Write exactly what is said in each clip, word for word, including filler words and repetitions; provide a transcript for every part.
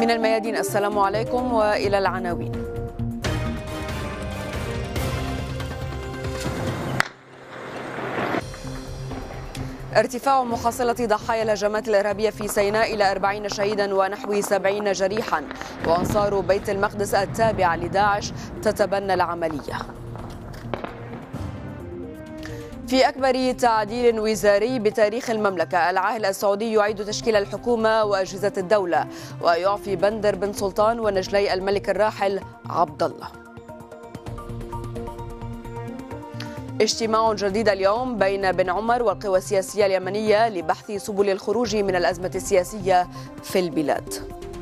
من الميادين، السلام عليكم وإلى العناوين. ارتفاع محصلة ضحايا الهجمات الإرهابية في سيناء إلى أربعين شهيدا ونحو سبعين جريحا، وأنصار بيت المقدس التابعة لداعش تتبنى العملية. في أكبر تعديل وزاري بتاريخ المملكة، العاهل السعودي يعيد تشكيل الحكومة وأجهزة الدولة، ويعفي بندر بن سلطان ونجلي الملك الراحل عبد الله. اجتماع جديد اليوم بين بن عمر والقوى السياسية اليمنية لبحث سبل الخروج من الأزمة السياسية في البلاد.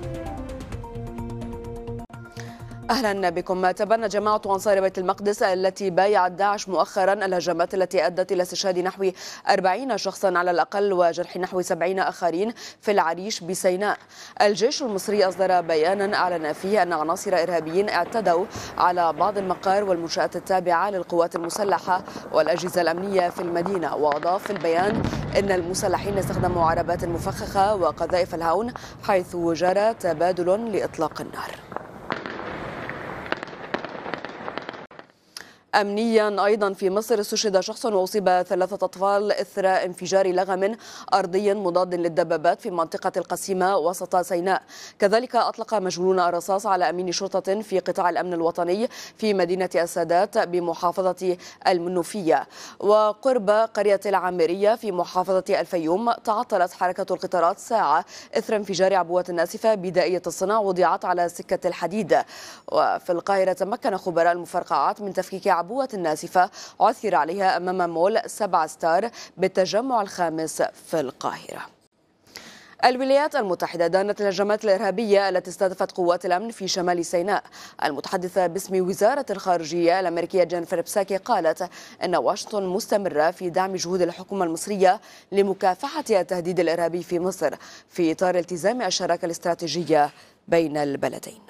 أهلا بكم. تبنى جماعة أنصار بيت المقدس التي بايعت داعش مؤخرا الهجمات التي أدت إلى استشهاد نحو أربعين شخصا على الأقل وجرح نحو سبعين آخرين في العريش بسيناء. الجيش المصري أصدر بيانا أعلن فيه أن عناصر إرهابيين اعتدوا على بعض المقار والمنشآت التابعة للقوات المسلحة والأجهزة الأمنية في المدينة، وأضاف في البيان أن المسلحين استخدموا عربات مفخخة وقذائف الهون، حيث جرى تبادل لإطلاق النار. أمنيا أيضا في مصر، استشهد شخص وأصيب ثلاثة أطفال إثر انفجار لغم أرضي مضاد للدبابات في منطقة القسيمة وسط سيناء. كذلك أطلق مجهولون الرصاص على أمين شرطة في قطاع الأمن الوطني في مدينة السادات بمحافظة المنوفية. وقرب قرية العامرية في محافظة الفيوم تعطلت حركة القطارات ساعة إثر انفجار عبوة ناسفة بدائية الصنع وضعت على سكة الحديد. وفي القاهرة تمكن خبراء المفرقعات من تفكيك عبوة الناسفة عثر عليها أمام مول سبع ستار بالتجمع الخامس في القاهرة. الولايات المتحدة دانت الهجمات الإرهابية التي استهدفت قوات الأمن في شمال سيناء. المتحدثة باسم وزارة الخارجية الأمريكية جينيفر بساكي قالت أن واشنطن مستمرة في دعم جهود الحكومة المصرية لمكافحة التهديد الإرهابي في مصر في إطار التزام الشراكة الاستراتيجية بين البلدين.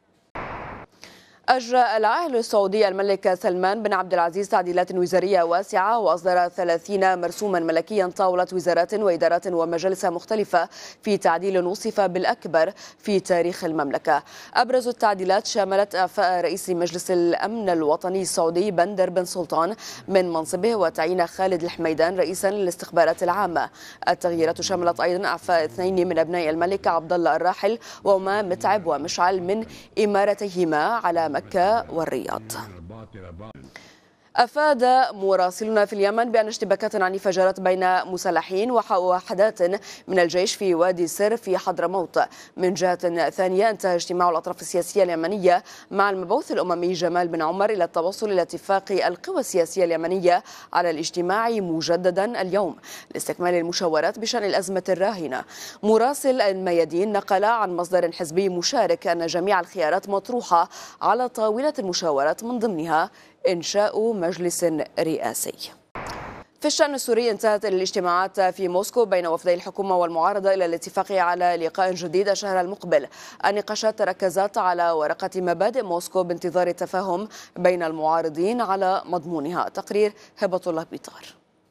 أجرى العاهل السعودي الملك سلمان بن عبد العزيز تعديلات وزارية واسعة، وأصدر ثلاثين مرسوما ملكيا طاولة وزارات وإدارات ومجالس مختلفة في تعديل وصف بالأكبر في تاريخ المملكة. أبرز التعديلات شملت إعفاء رئيس مجلس الأمن الوطني السعودي بندر بن سلطان من منصبه وتعيين خالد الحميدان رئيسا للاستخبارات العامة. التغييرات شملت أيضا إعفاء اثنين من أبناء الملك عبد الله الراحل وهما متعب ومشعل من إمارتيهما على مكة والرياض. أفاد مراسلون في اليمن بأن اشتباكات عنيفة جرت بين مسلحين ووحدات من الجيش في وادي سر في حضرموت. من جهة ثانية، انتهى اجتماع الأطراف السياسية اليمنية مع المبعوث الأممي جمال بن عمر إلى التوصل إلى اتفاق القوى السياسية اليمنية على الاجتماع مجددا اليوم لاستكمال المشاورات بشأن الأزمة الراهنة. مراسل الميادين نقل عن مصدر حزبي مشارك أن جميع الخيارات مطروحة على طاولة المشاورات، من ضمنها إنشاء مجلس رئاسي. في الشأن السوري، انتهت الاجتماعات في موسكو بين وفدي الحكومة والمعارضة إلى الاتفاق على لقاء جديد الشهر المقبل. النقاشات تركزت على ورقة مبادئ موسكو بانتظار التفاهم بين المعارضين على مضمونها. تقرير هبة الله بيطار.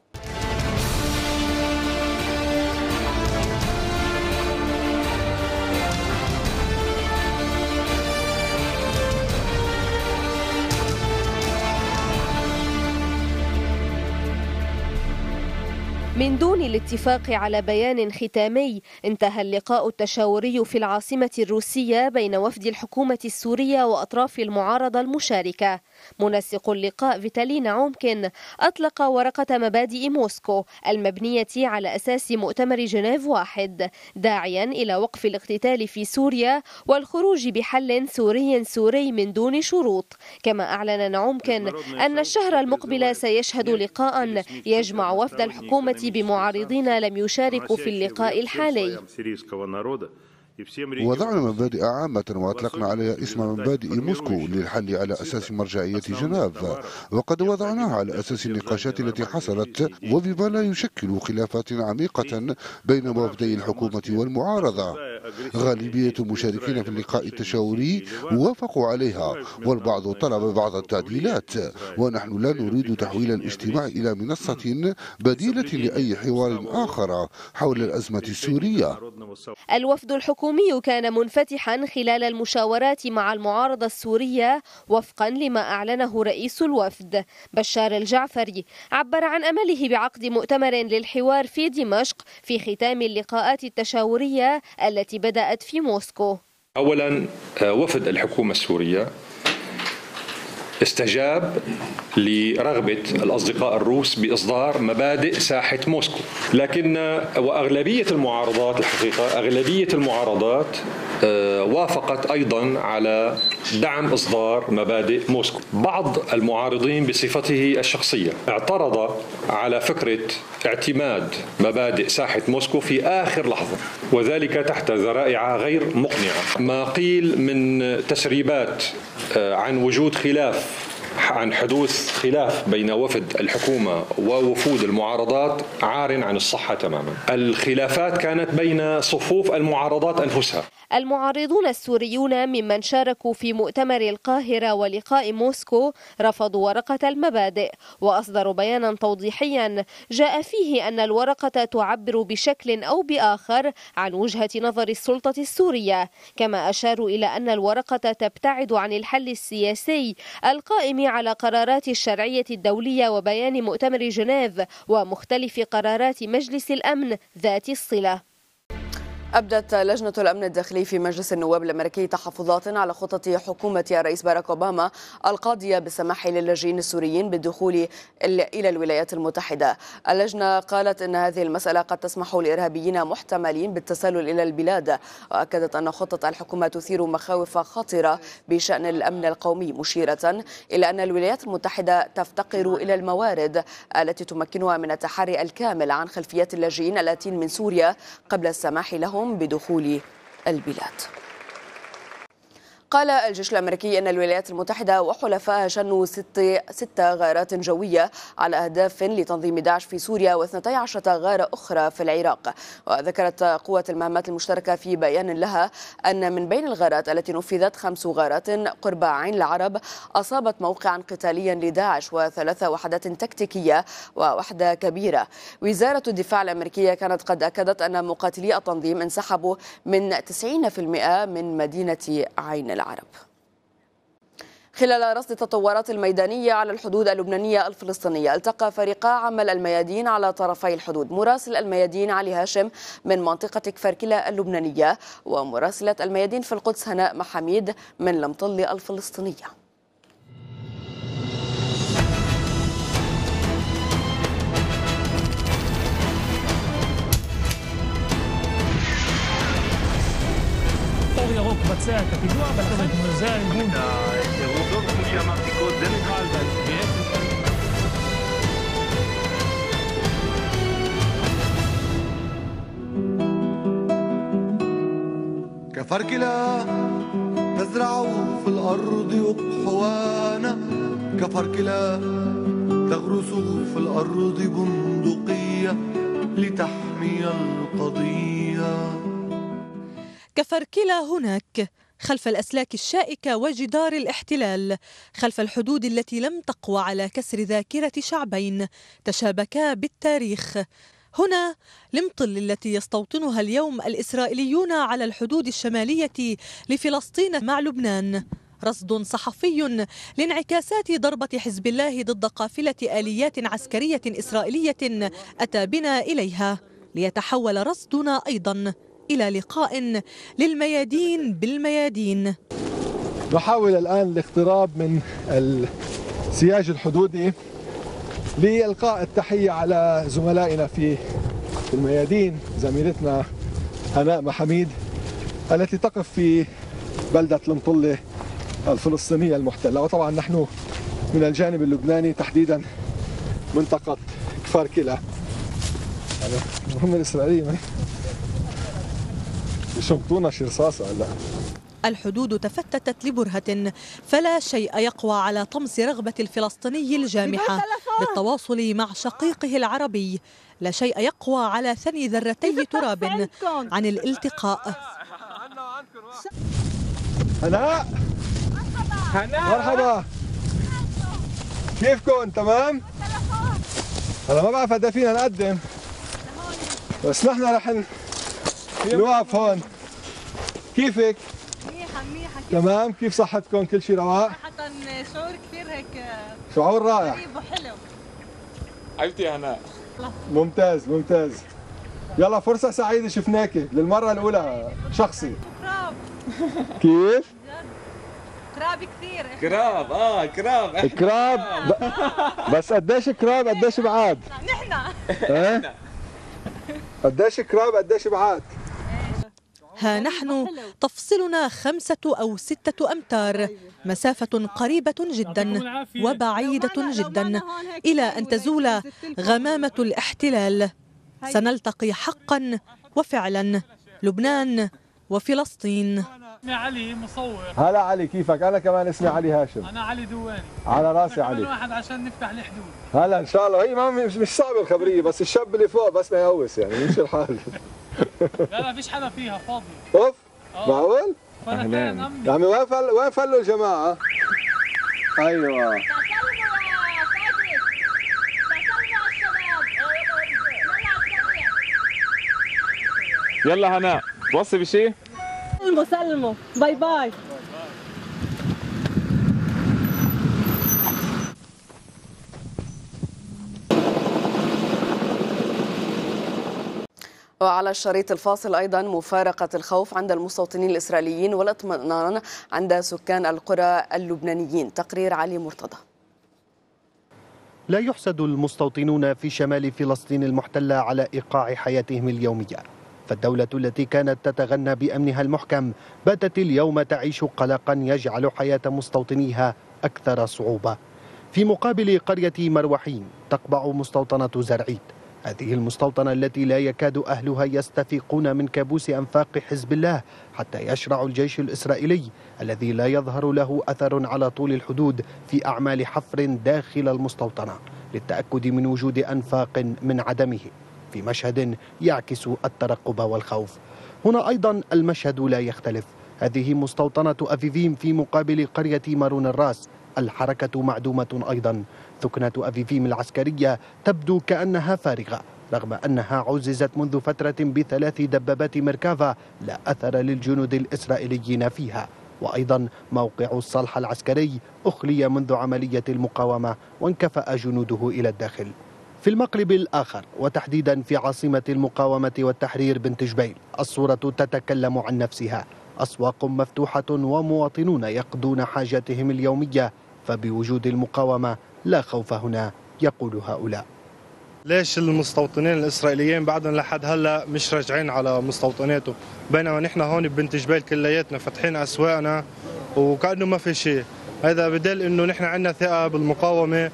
من دون الاتفاق على بيان ختامي، انتهى اللقاء التشاوري في العاصمة الروسية بين وفد الحكومة السورية وأطراف المعارضة المشاركة. منسق اللقاء فيتالي نعومكن أطلق ورقة مبادئ موسكو المبنية على أساس مؤتمر جنيف واحد، داعيا إلى وقف الاقتتال في سوريا والخروج بحل سوري سوري من دون شروط. كما أعلن نعومكن أن الشهر المقبل سيشهد لقاء يجمع وفد الحكومة بمعارضين لم يشاركوا في اللقاء الحالي. وضعنا مبادئ عامة وأطلقنا عليها اسم مبادئ موسكو للحل على أساس مرجعية جنيف، وقد وضعناها على أساس النقاشات التي حصلت وبما لا يشكل خلافات عميقة بين وفدي الحكومة والمعارضة. غالبية المشاركين في اللقاء التشاوري وافقوا عليها، والبعض طلب بعض التعديلات، ونحن لا نريد تحويل الاجتماع إلى منصة بديلة لأي حوار آخر حول الأزمة السورية. الوفد الحكومي كان منفتحا خلال المشاورات مع المعارضة السورية وفقا لما أعلنه رئيس الوفد بشار الجعفري. عبر عن أمله بعقد مؤتمر للحوار في دمشق في ختام اللقاءات التشاورية التي بدأت في موسكو. أولا، وفد الحكومة السورية استجاب لرغبة الأصدقاء الروس بإصدار مبادئ ساحة موسكو، لكن وأغلبية المعارضات الحقيقة أغلبية المعارضات وافقت أيضا على دعم إصدار مبادئ موسكو. بعض المعارضين بصفته الشخصية اعترض على فكرة اعتماد مبادئ ساحة موسكو في آخر لحظة، وذلك تحت ذرائع غير مقنعة. ما قيل من تسريبات عن وجود خلاف عن حدوث خلاف بين وفد الحكومة ووفود المعارضات عار عن الصحة تماما. الخلافات كانت بين صفوف المعارضات أنفسها. المعارضون السوريون ممن شاركوا في مؤتمر القاهرة ولقاء موسكو رفضوا ورقة المبادئ وأصدروا بيانا توضيحيا جاء فيه أن الورقة تعبر بشكل أو بآخر عن وجهة نظر السلطة السورية، كما أشاروا إلى أن الورقة تبتعد عن الحل السياسي القائم على قرارات الشرعية الدولية وبيان مؤتمر جنيف ومختلف قرارات مجلس الأمن ذات الصلة. أبدت لجنة الأمن الداخلي في مجلس النواب الأمريكي تحفظات على خطط حكومة الرئيس باراك أوباما القاضية بالسماح للاجئين السوريين بالدخول إلى الولايات المتحدة. اللجنة قالت أن هذه المسألة قد تسمح لإرهابيين محتملين بالتسلل إلى البلاد، وأكدت أن خطط الحكومة تثير مخاوف خطيرة بشأن الأمن القومي، مشيرة إلى أن الولايات المتحدة تفتقر إلى الموارد التي تمكنها من التحري الكامل عن خلفيات اللاجئين الآتين من سوريا قبل السماح لهم بدخول البلاد. قال الجيش الأمريكي أن الولايات المتحدة وحلفائها شنوا ست, ست غارات جوية على أهداف لتنظيم داعش في سوريا واثنتي عشرة غارة أخرى في العراق. وذكرت قوة المهمات المشتركة في بيان لها أن من بين الغارات التي نفذت خمس غارات قرب عين العرب أصابت موقعا قتاليا لداعش وثلاث وحدات تكتيكية ووحدة كبيرة. وزارة الدفاع الأمريكية كانت قد أكدت أن مقاتلي التنظيم انسحبوا من تسعين بالمئة من مدينة عين العرب. خلال رصد التطورات الميدانية على الحدود اللبنانية الفلسطينية، التقى فريقا عمل الميادين على طرفي الحدود، مراسل الميادين علي هاشم من منطقة كفركلة اللبنانية ومراسلة الميادين في القدس هناء محميد من لمطل الفلسطينية. ירוק בצע את הפיגוע בצומת מזה הארגון. העובדות כמו שאמרתי קודם. كفركلة تزرع في الأرض أقحوانا، كفركلة تغرس في الأرض بندقية لتحمي القضية. كفركلة هناك خلف الأسلاك الشائكة وجدار الاحتلال، خلف الحدود التي لم تقوى على كسر ذاكرة شعبين تشابكا بالتاريخ. هنا لمطل التي يستوطنها اليوم الإسرائيليون على الحدود الشمالية لفلسطين مع لبنان. رصد صحفي لانعكاسات ضربة حزب الله ضد قافلة آليات عسكرية إسرائيلية أتى بنا إليها، ليتحول رصدنا أيضا إلى لقاء للميادين بالميادين. نحاول الآن الاقتراب من السياج الحدودي لإلقاء التحية على زملائنا في الميادين، زميلتنا هناء محميد التي تقف في بلدة لمطلة الفلسطينية المحتلة. وطبعا نحن من الجانب اللبناني تحديدا منطقة كفركلة. المهم الإسرائيليين يشمطونا شي رصاصة هلا. الحدود تفتتت لبرهة، فلا شيء يقوى على طمس رغبة الفلسطيني الجامحة بالتواصل مع شقيقه العربي، لا شيء يقوى على ثني ذرتي تراب عن الالتقاء. هناء هناء مرحبا، كيفكم؟ تمام؟ هلا ما بعرف قد فينا نقدم، بس نحن رح نوقف هون. كيفك؟ منيحة منيحة. تمام، كيف صحتكم؟ كل شيء رواق؟ صراحة شعور كثير هيك شعور رائع غريب وحلو. حبيبتي هناء. ممتاز ممتاز. يلا فرصة سعيدة شفناك للمرة الأولى شخصي. كراب. كيف؟ كراب كثير. كراب اه كراب كراب بس قديش كراب قديش بعاد؟ نحن. ايه؟ قديش كراب قديش بعاد؟ ها نحن تفصلنا خمسة أو ستة أمتار، مسافة قريبة جدا وبعيدة جدا إلى أن تزول غمامة الاحتلال. سنلتقي حقا وفعلا لبنان وفلسطين. اسمي علي مصور. هلا علي، كيفك؟ أنا كمان اسمي علي هاشم. أنا علي دواني. على راسي علي. واحد عشان نفتح الحدود. هلا إن شاء الله. هي ما مش, مش صعبة الخبرية، بس الشاب اللي فوق بس ما يهوس يعني يمشي الحال. لا لا فيش حدا فيها فاضي. اوف معقول؟ أهلا. يا عمي وين فل وين فلوا الجماعة؟ ايوه يلا هناء توصي بشيء؟ سلموا سلموا باي باي. وعلى الشريط الفاصل أيضا مفارقة الخوف عند المستوطنين الإسرائيليين والاطمئنان عند سكان القرى اللبنانيين. تقرير علي مرتضى. لا يحسد المستوطنون في شمال فلسطين المحتلة على إيقاع حياتهم اليومية، فالدولة التي كانت تتغنى بأمنها المحكم باتت اليوم تعيش قلقا يجعل حياة مستوطنيها أكثر صعوبة. في مقابل قرية مروحين تقبع مستوطنة زرعيد، هذه المستوطنة التي لا يكاد أهلها يستفيقون من كابوس أنفاق حزب الله حتى يشرع الجيش الإسرائيلي الذي لا يظهر له أثر على طول الحدود في أعمال حفر داخل المستوطنة للتأكد من وجود أنفاق من عدمه، في مشهد يعكس الترقب والخوف. هنا أيضا المشهد لا يختلف، هذه مستوطنة أفيفيم في مقابل قرية مارون الراس، الحركة معدومة أيضا. ثكنة أفيفيم العسكرية تبدو كأنها فارغة رغم أنها عززت منذ فترة بثلاث دبابات ميركافا لا أثر للجنود الإسرائيليين فيها. وأيضا موقع الصلح العسكري أخلي منذ عملية المقاومة وانكفأ جنوده إلى الداخل. في المقلب الآخر وتحديدا في عاصمة المقاومة والتحرير بنت جبيل الصورة تتكلم عن نفسها، أسواق مفتوحة ومواطنون يقضون حاجاتهم اليومية، فبوجود المقاومة لا خوف هنا، يقول هؤلاء. ليش المستوطنين الإسرائيليين بعدهم لحد هلا مش راجعين على مستوطناتهم، بينما نحن هون ببنت جبيل كلياتنا فاتحين أسواقنا وكأنه ما في شيء. هذا بدل إنه نحن عندنا ثقة بالمقاومة،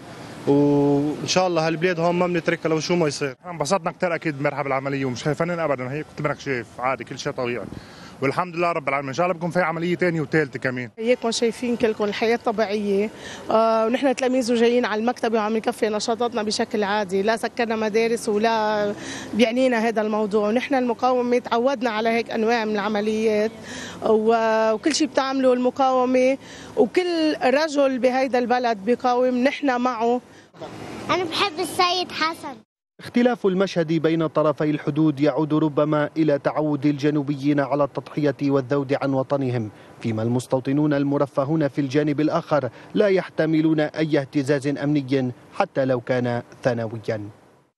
وإن شاء الله هالبلاد هون ما بنتركها لو شو ما يصير. انبسطنا كثير أكيد بمرحب العملية ومش خايفين أبدا، هي كنت منك شايف عادي كل شيء طبيعي، والحمد لله رب العالمين. ان شاء الله بكون في عمليه ثانيه وثالثه كمان. هيك ما شايفين كلكم الحياه طبيعيه، آه ونحن تلاميذ وجايين على المكتب وعم نكفي نشاطاتنا بشكل عادي، لا سكرنا مدارس ولا بيعنينا هذا الموضوع. ونحن المقاومه تعودنا على هيك انواع من العمليات، وكل شيء بتعمله المقاومه، وكل رجل بهيدا البلد بيقاوم نحن معه. انا بحب السيد حسن. اختلاف المشهد بين طرفي الحدود يعود ربما إلى تعود الجنوبيين على التضحية والذود عن وطنهم، فيما المستوطنون المرفهون في الجانب الآخر لا يحتملون أي اهتزاز أمني حتى لو كان ثانويا.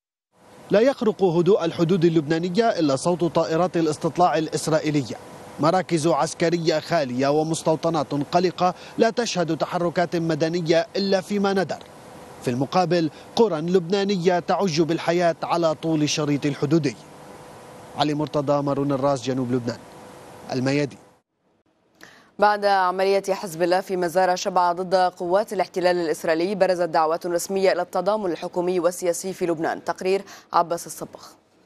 لا يخرق هدوء الحدود اللبنانية إلا صوت طائرات الاستطلاع الإسرائيلية. مراكز عسكرية خالية ومستوطنات قلقة لا تشهد تحركات مدنية إلا فيما ندر. في المقابل قرى لبنانية تعج بالحياة على طول الشريط الحدودي. علي مرتضى، مارون الراس، جنوب لبنان، الميادين. بعد عملية حزب الله في مزارع شبعة ضد قوات الاحتلال الإسرائيلي، برزت دعوات رسمية إلى التضامن الحكومي والسياسي في لبنان. تقرير عباس الصباغ.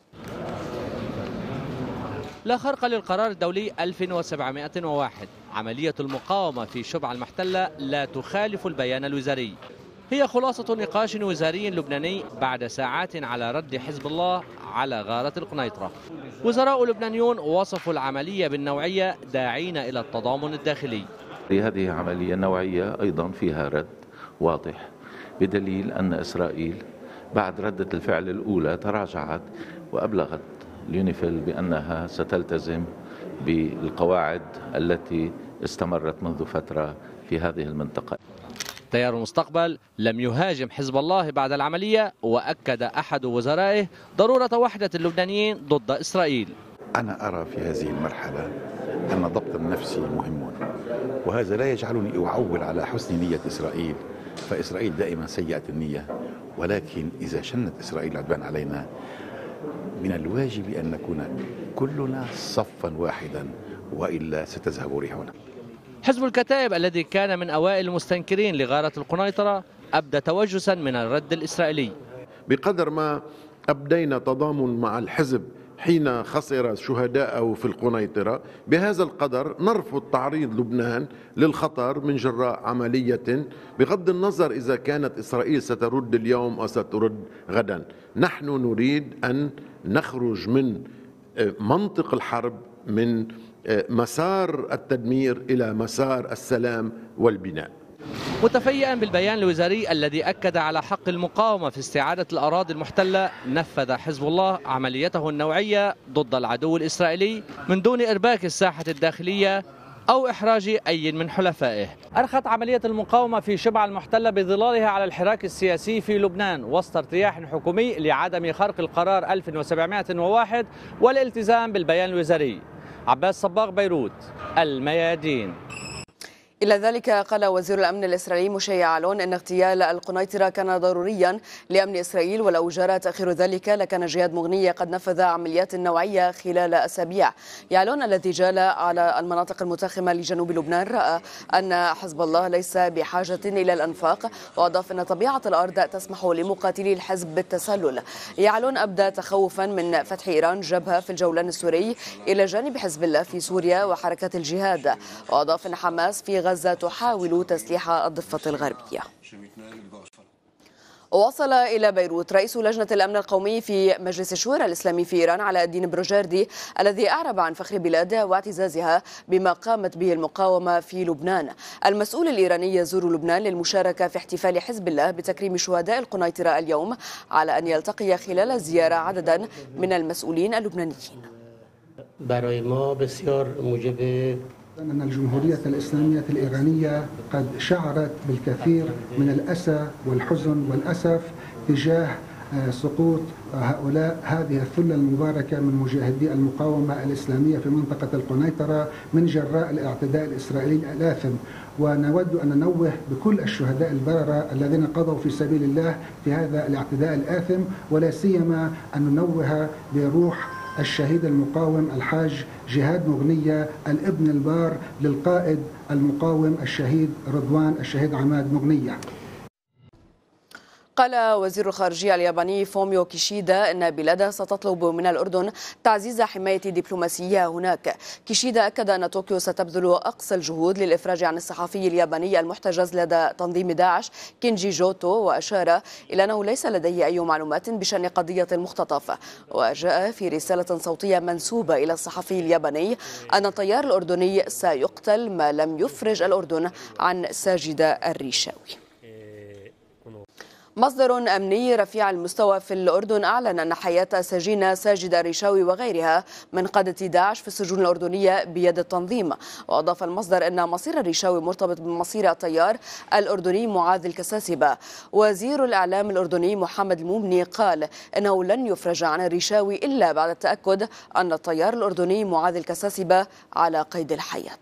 لا خرق للقرار الدولي ألف وسبعمائة وواحد، عملية المقاومة في شبعة المحتلة لا تخالف البيان الوزاري. هي خلاصة نقاش وزاري لبناني بعد ساعات على رد حزب الله على غارة القنيطرة. وزراء لبنانيون وصفوا العملية بالنوعية داعين إلى التضامن الداخلي. هذه عملية نوعية أيضا فيها رد واضح، بدليل أن إسرائيل بعد ردة الفعل الأولى تراجعت وأبلغت اليونيفيل بأنها ستلتزم بالقواعد التي استمرت منذ فترة في هذه المنطقة. تيار المستقبل لم يهاجم حزب الله بعد العملية، وأكد أحد وزرائه ضرورة وحدة اللبنانيين ضد إسرائيل. أنا أرى في هذه المرحلة أن ضبط النفس مهم، وهذا لا يجعلني أعول على حسن نية إسرائيل، فإسرائيل دائما سيئة النية، ولكن إذا شنت إسرائيل العدوان علينا من الواجب أن نكون كلنا صفا واحدا، وإلا ستذهب ريحنا. حزب الكتائب الذي كان من أوائل المستنكرين لغارة القنيطرة أبدى توجسا من الرد الإسرائيلي. بقدر ما أبدينا تضامن مع الحزب حين خسر شهداءه في القنيطرة، بهذا القدر نرفض تعريض لبنان للخطر من جراء عملية، بغض النظر إذا كانت إسرائيل سترد اليوم أو سترد غدا. نحن نريد أن نخرج من منطق الحرب، من مسار التدمير إلى مسار السلام والبناء. متفيئا بالبيان الوزاري الذي أكد على حق المقاومة في استعادة الأراضي المحتلة، نفذ حزب الله عمليته النوعية ضد العدو الإسرائيلي من دون إرباك الساحة الداخلية أو إحراج أي من حلفائه. أرخت عملية المقاومة في شبع المحتلة بظلالها على الحراك السياسي في لبنان وسط ارتياح حكومي لعدم خرق القرار ألف وسبعمائة وواحد والالتزام بالبيان الوزاري. عباس صباغ، بيروت، الميادين. إلى ذلك قال وزير الأمن الإسرائيلي موشي يعلون أن اغتيال القنيطرة كان ضروريا لأمن إسرائيل، ولو جرى تأخير ذلك لكان جهاد مغنية قد نفذ عمليات نوعية خلال أسابيع. يعلون الذي جال على المناطق المتاخمة لجنوب لبنان رأى أن حزب الله ليس بحاجة إلى الأنفاق، وأضاف أن طبيعة الأرض تسمح لمقاتلي الحزب بالتسلل. يعلون أبدى تخوفا من فتح إيران جبهة في الجولان السوري إلى جانب حزب الله في سوريا وحركة الجهاد، وأضاف أن حماس في غزة غزة تحاول تسليح الضفة الغربية. وصل إلى بيروت رئيس لجنة الأمن القومي في مجلس الشورى الإسلامي في إيران علاء الدين بروجردي، الذي أعرب عن فخر بلاده واعتزازها بما قامت به المقاومة في لبنان. المسؤول الإيراني يزور لبنان للمشاركة في احتفال حزب الله بتكريم شهداء القنيطرة اليوم، على أن يلتقي خلال الزيارة عددا من المسؤولين اللبنانيين. برای ما بسیار موجب أن الجمهورية الإسلامية الإيرانية قد شعرت بالكثير من الأسى والحزن والأسف تجاه سقوط هؤلاء هذه الثلة المباركة من مجاهدي المقاومة الإسلامية في منطقة القنيطرة من جراء الاعتداء الإسرائيلي الآثم. ونود أن ننوه بكل الشهداء البررة الذين قضوا في سبيل الله في هذا الاعتداء الآثم، ولا سيما أن ننوه بروح الشهيد المقاوم الحاج جهاد مغنية الابن البار للقائد المقاوم الشهيد رضوان الشهيد عماد مغنية. قال وزير الخارجية الياباني فوميو كيشيدا أن بلاده ستطلب من الأردن تعزيز حماية دبلوماسية هناك. كيشيدا أكد أن طوكيو ستبذل أقصى الجهود للإفراج عن الصحفي الياباني المحتجز لدى تنظيم داعش كينجي جوتو، وأشار إلى أنه ليس لديه أي معلومات بشأن قضية المختطف. وجاء في رسالة صوتية منسوبة إلى الصحفي الياباني أن الطيار الأردني سيقتل ما لم يفرج الأردن عن ساجد الريشاوي. مصدر أمني رفيع المستوى في الأردن أعلن أن حياة سجين ساجد الريشاوي وغيرها من قادة داعش في السجون الأردنية بيد التنظيم. وأضاف المصدر أن مصير الريشاوي مرتبط بمصير الطيار الأردني معاذ الكساسبة. وزير الإعلام الأردني محمد المومني قال أنه لن يفرج عن الريشاوي إلا بعد التأكد أن الطيار الأردني معاذ الكساسبة على قيد الحياة.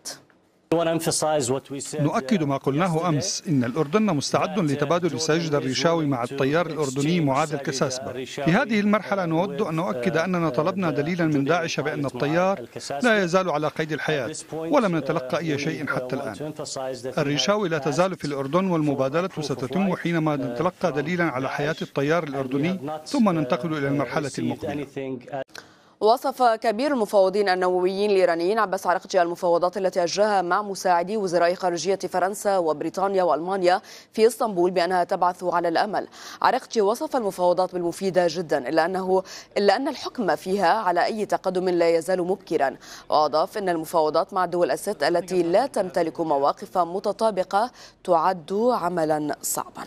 نؤكد ما قلناه أمس، إن الأردن مستعد لتبادل ساجد الريشاوي مع الطيار الأردني معاذ الكساسبة. في هذه المرحلة نود أن نؤكد أننا طلبنا دليلا من داعش بأن الطيار لا يزال على قيد الحياة، ولم نتلقى أي شيء حتى الآن. الريشاوي لا تزال في الأردن، والمبادلة ستتم حينما نتلقى دليلا على حياة الطيار الأردني، ثم ننتقل إلى المرحلة المقبلة. وصف كبير المفوضين النوويين الإيرانيين عباس عراقجي المفاوضات التي أجراها مع مساعدي وزراء خارجية فرنسا وبريطانيا وألمانيا في اسطنبول بأنها تبعث على الأمل. عراقجي وصف المفاوضات بالمفيدة جدا إلا أنه إلا أن الحكم فيها على أي تقدم لا يزال مبكرا، وأضاف أن المفاوضات مع الدول الست التي لا تمتلك مواقف متطابقة تعد عملا صعبا.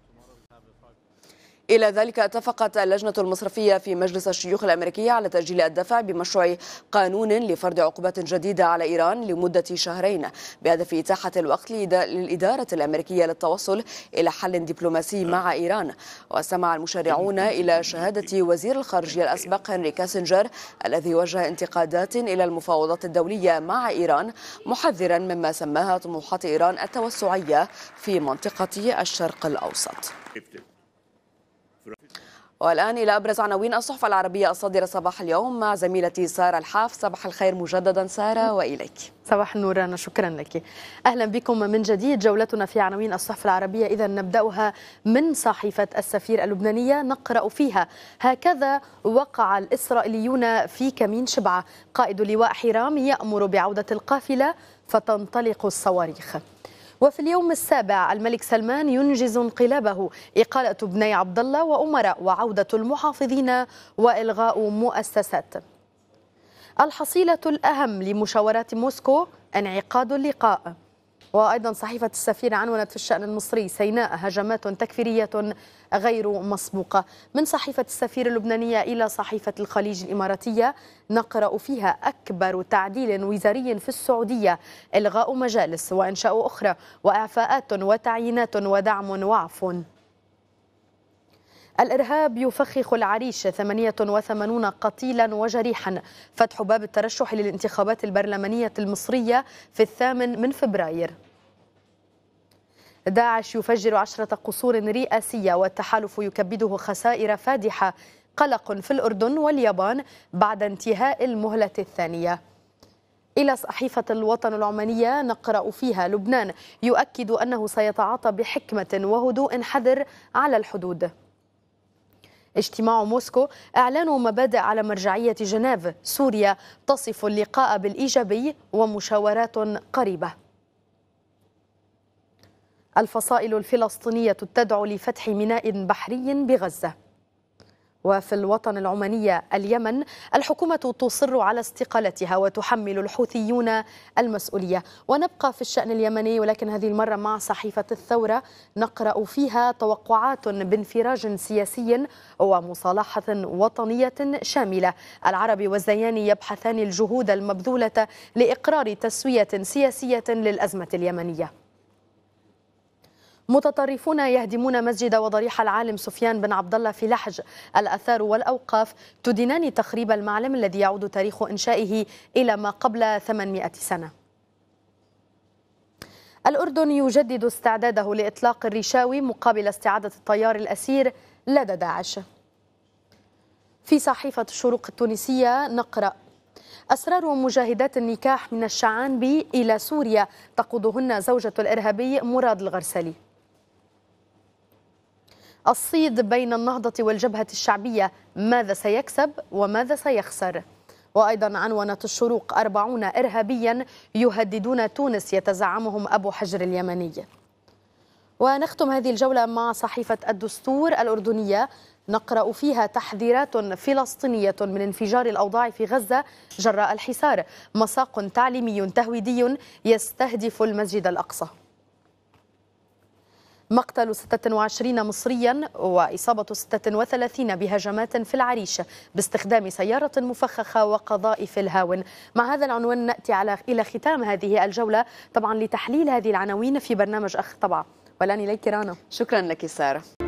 إلى ذلك اتفقت اللجنة المصرفية في مجلس الشيوخ الأمريكي على تأجيل الدفع بمشروع قانون لفرض عقوبات جديدة على إيران لمدة شهرين بهدف إتاحة الوقت للإدارة الأمريكية للتوصل إلى حل دبلوماسي مع إيران. واستمع المشرعون إلى شهادة وزير الخارجية الأسبق هنري كاسنجر الذي وجه انتقادات إلى المفاوضات الدولية مع إيران، محذرا مما سماها طموحات إيران التوسعية في منطقة الشرق الأوسط. والآن إلى أبرز عناوين الصحف العربية الصادرة صباح اليوم مع زميلتي سارة الحاف. صباح الخير مجددا سارة وإليك. صباح النور رنا، شكرا لك. أهلا بكم من جديد. جولتنا في عناوين الصحف العربية إذا نبدأها من صحيفة السفير اللبنانية، نقرأ فيها: هكذا وقع الإسرائيليون في كمين شبعة، قائد لواء حرام يأمر بعودة القافلة فتنطلق الصواريخ. وفي اليوم السابع الملك سلمان ينجز انقلابه، إقالة ابني عبد الله وأمراء وعودة المحافظين وإلغاء مؤسسات. الحصيلة الأهم لمشاورات موسكو انعقاد اللقاء. وأيضا صحيفة السفير عنونت في الشأن المصري: سيناء هجمات تكفيرية غير مسبوقة. من صحيفة السفير اللبنانية إلى صحيفة الخليج الإماراتية، نقرأ فيها: أكبر تعديل وزاري في السعودية، إلغاء مجالس وإنشاء أخرى، وإعفاءات وتعيينات ودعم وعفو. الإرهاب يفخخ العريش، ثمانية وثمانين قتيلا وجريحا، فتح باب الترشح للانتخابات البرلمانية المصرية في الثامن من فبراير. داعش يفجر عشرة قصور رئاسية والتحالف يكبده خسائر فادحة، قلق في الأردن واليابان بعد انتهاء المهلة الثانية. إلى صحيفة الوطن العمانية، نقرأ فيها: لبنان يؤكد أنه سيتعاطى بحكمة وهدوء حذر على الحدود. اجتماع موسكو، إعلان مبادئ على مرجعية جنيف، سوريا تصف اللقاء بالإيجابي ومشاورات قريبة. الفصائل الفلسطينية تدعو لفتح ميناء بحري بغزة. وفي الوطن العمانية، اليمن الحكومة تصر على استقالتها وتحمل الحوثيون المسؤولية. ونبقى في الشأن اليمني ولكن هذه المرة مع صحيفة الثورة، نقرأ فيها: توقعات بانفراج سياسي ومصالحة وطنية شاملة، العرب والزياني يبحثان الجهود المبذولة لإقرار تسوية سياسية للأزمة اليمنية. متطرفون يهدمون مسجد وضريح العالم سفيان بن عبد الله في لحج، الآثار والأوقاف تدينان تخريب المعلم الذي يعود تاريخ إنشائه إلى ما قبل ثمانمائة سنة. الأردن يجدد استعداده لإطلاق الرشاوي مقابل استعادة الطيار الأسير لدى داعش. في صحيفة الشروق التونسية، نقرأ: أسرار مجاهدات النكاح من الشعانبي إلى سوريا تقودهن زوجة الإرهابي مراد الغرسلي. الصيد بين النهضة والجبهة الشعبية، ماذا سيكسب وماذا سيخسر. وأيضا عنونت الشروق: أربعون إرهابيا يهددون تونس يتزعمهم أبو حجر اليمني. ونختم هذه الجولة مع صحيفة الدستور الأردنية، نقرأ فيها: تحذيرات فلسطينية من انفجار الأوضاع في غزة جراء الحصار، مساق تعليمي تهويدي يستهدف المسجد الأقصى. مقتل ستة وعشرين مصريا وإصابة ستة وثلاثين بهجمات في العريش باستخدام سيارة مفخخة وقذائف الهاون. مع هذا العنوان نأتي على إلى ختام هذه الجولة، طبعا لتحليل هذه العناوين في برنامج أخ طبعا. والآن إليك رنا. شكرا لك سارة.